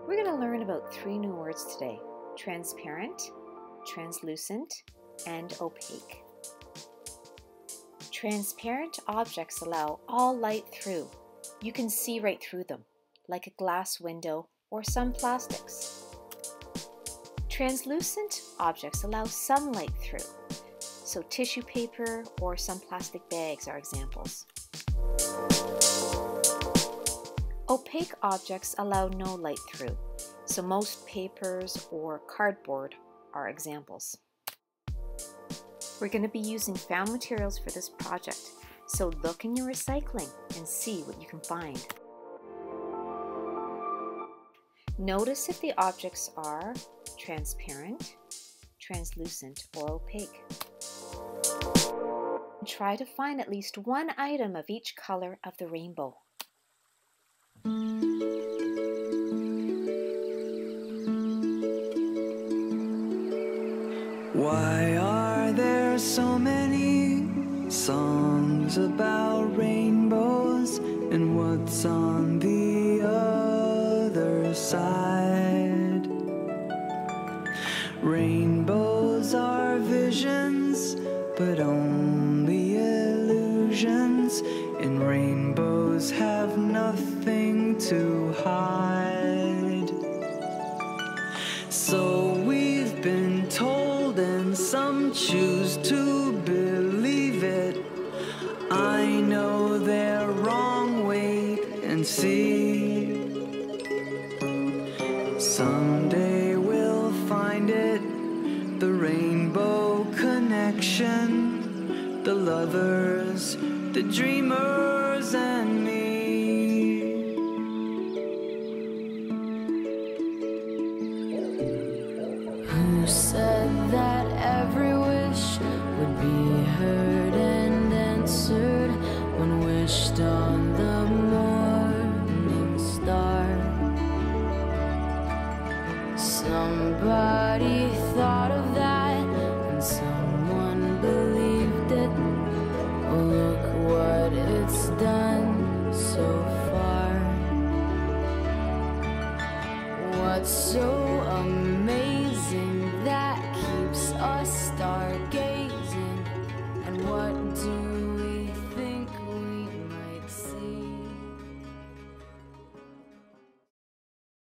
We're going to learn about 3 new words today: transparent, translucent, and opaque. Transparent objects allow all light through. You can see right through them, like a glass window or some plastics. Translucent objects allow some light through, so tissue paper or some plastic bags are examples. Opaque objects allow no light through, so most papers or cardboard are examples. We're going to be using found materials for this project, so look in your recycling and see what you can find. Notice if the objects are transparent, translucent, or opaque. Try to find at least one item of each color of the rainbow. Why are there so many songs about rainbows, and what's on the other side? Rainbows are visions, but only illusions, and rainbows have nothing to hide. So we've been told, and some choose to believe it. I know they're wrong, wait and see. Someday we'll find it, the rainbow connection, the lovers, the dreamers, and me. Who said that every wish would be heard?